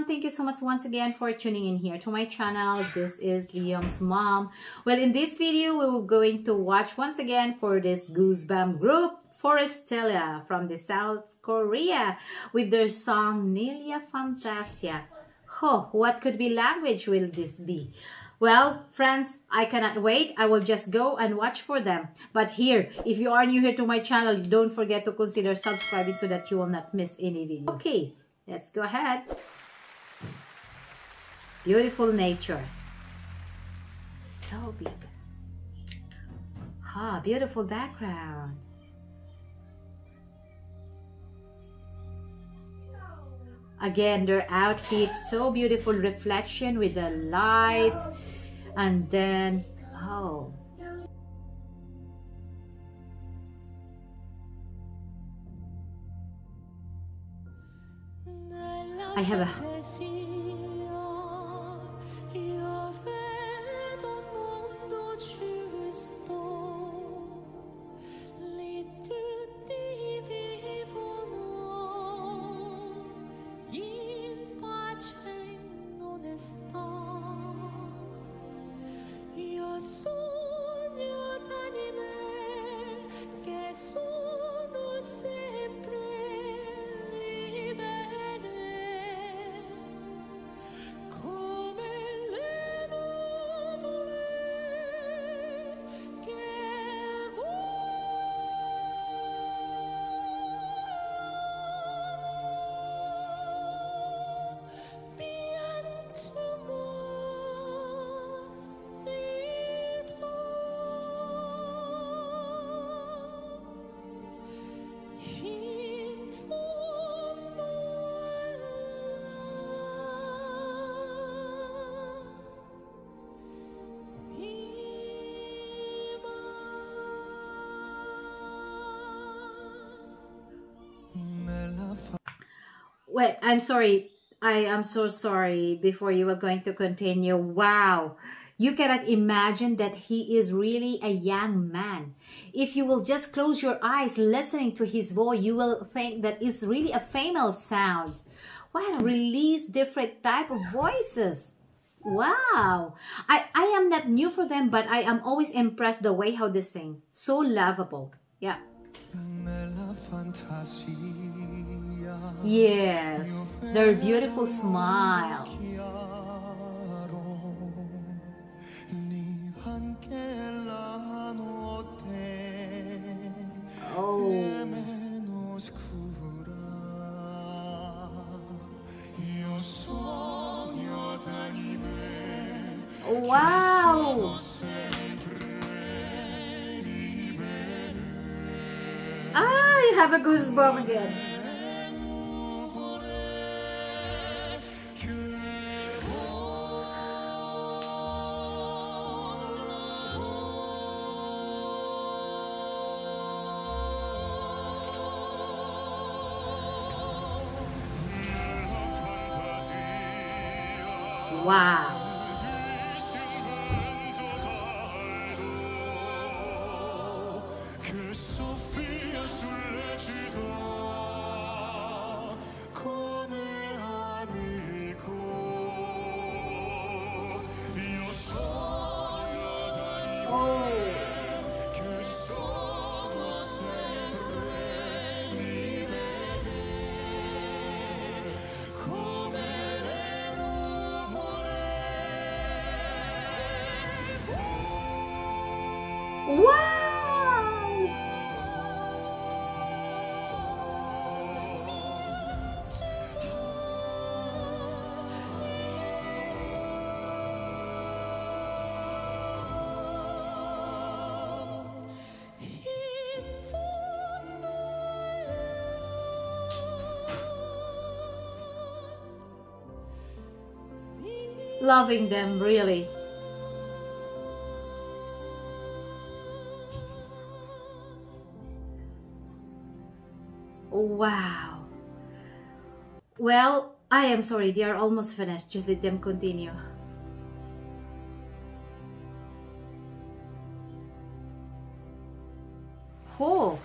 Thank you so much once again for tuning in here to my channel. This is Liam's mom. Well, in this video, we will going to watch once again for this Goosebump group, Forestella from the South Korea with their song Nelia Fantasia. Oh, what could be language will this be? Well, friends, I cannot wait. I will just go and watch for them. But here, if you are new here to my channel, don't forget to consider subscribing so that you will not miss any video. Okay, let's go ahead. Beautiful nature. So beautiful. Ah, beautiful background. Again, their outfits, so beautiful reflection with the lights. And then, oh. I have a... Wait, I'm sorry. I am so sorry. Before you were going to continue. Wow. You cannot imagine that he is really a young man. If you will just close your eyes listening to his voice, you will think that it's really a female sound. Wow. Release different type of voices. Wow. I am not new for them, but I am always impressed the way how they sing. So lovable. Yeah. Yes, their beautiful smile. Oh. Wow. Ah, you have a goosebump again. Wow. Loving them, really. Wow. Well, I am sorry, they are almost finished. Just let them continue. Oh,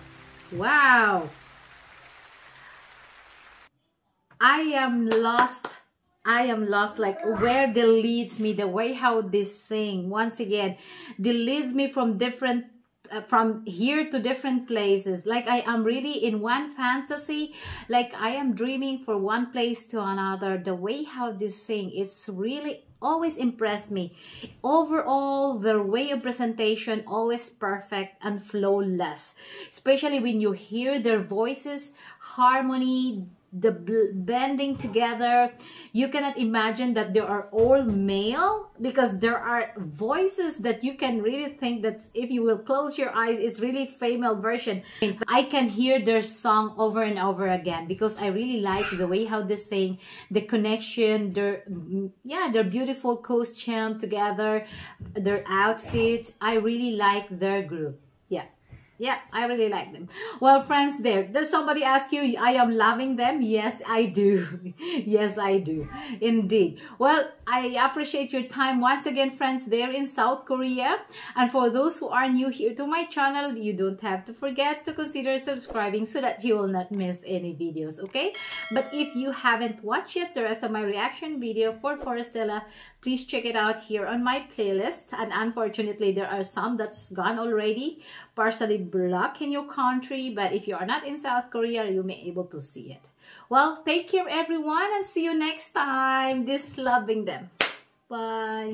wow. I am lost I am lost, like where they leads me, the way how they sing. Once again, they leads me from different from here to different places. Like I am really in one fantasy, like I am dreaming for one place to another. The way how they sing, it's really always impressed me. Overall, their way of presentation always perfect and flawless, especially when you hear their voices, harmony, the blending together. You cannot imagine that they are all male, because there are voices that you can really think that if you will close your eyes, it's really female version. I can hear their song over and over again, because I really like the way how they sing, the connection, their beautiful costume together, their outfits. I really like their group. Yeah, I really like them. Well, friends, does somebody ask you, I am loving them? Yes, I do. Yes, I do. Indeed. Well, I appreciate your time once again, friends, there in South Korea. And for those who are new here to my channel, you don't have to forget to consider subscribing so that you will not miss any videos, okay? But if you haven't watched yet the rest of my reaction video for Forestella, please check it out here on my playlist. And unfortunately, there are some that's gone already, partially blocked in your country. But if you are not in South Korea, you may be able to see it. Well, take care everyone, and see you next time. This loving them. Bye.